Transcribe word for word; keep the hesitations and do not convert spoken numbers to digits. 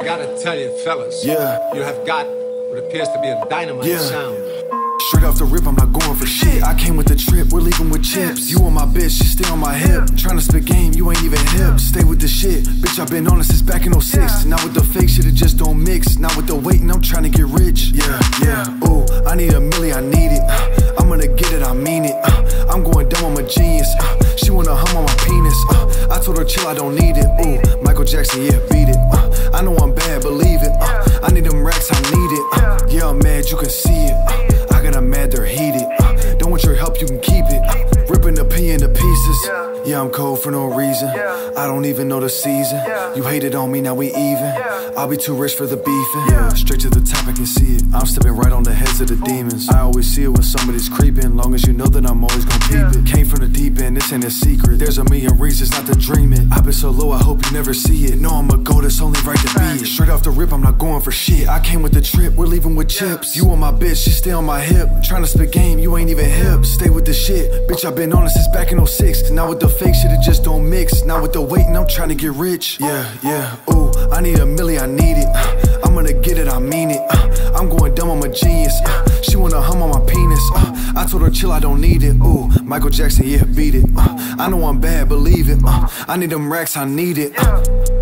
gotta tell you, fellas. Yeah. You have got what appears to be a dynamite Yeah. sound. Straight off the rip, I'm not going for shit. I came with the trip, we're leaving with chips. You on my bitch, she stay on my hip. Tryna spit game, you ain't even hip. Stay with the shit, bitch, I've been on it since back in oh six. Now with the fake shit, it just don't mix. Now with the waiting, I'm tryna get rich. Yeah, yeah, ooh, I need a milli, I need it. uh, I'm gonna get it, I mean it. uh, I'm going dumb, I'm a genius. uh, She wanna hum on my penis. uh, I told her chill, I don't need it. Ooh, Michael Jackson, yeah, beat it. uh, I know I'm bad, believe it. uh, I need them racks, I need it. uh, Yeah, I'm mad, you can see it. uh, I got 'em mad, they're heated. uh, Don't want your help, you can keep it. uh, Ripping opinion to pieces. Yeah, I'm cold for no reason. I don't even know the season. You hated on me, now we even. I'll be too rich for the beefing. Yeah, straight to the top, I can see it. I'm stepping right on the heads of the demons. I always see it when somebody's creeping. Long as you know that I'm always gonna peep it. Came from the deep end, this ain't a secret. There's a million reasons not to dream it. I've been so low, I hope you never see it. No, I'm a goat, it's only right to be it. Straight off the rip, I'm not going for shit. I came with the trip, we're leaving with chips. You on my bitch, she stay on my hip. Tryna spit game, you ain't even hip. Stay with the shit, bitch, I've been on it since back in oh six. Now with the fake shit, it just don't mix. Now with the waiting, I'm tryna get rich. Yeah, yeah, ooh, I need a milli, I need it. uh, I'm gonna get it, I mean it. uh, I'm going dumb, I'm a genius. uh, She wanna hum on my penis. uh, I told her chill, I don't need it. Ooh, Michael Jackson, yeah, beat it. uh, I know I'm bad, believe it. uh, I need them racks, I need it. uh,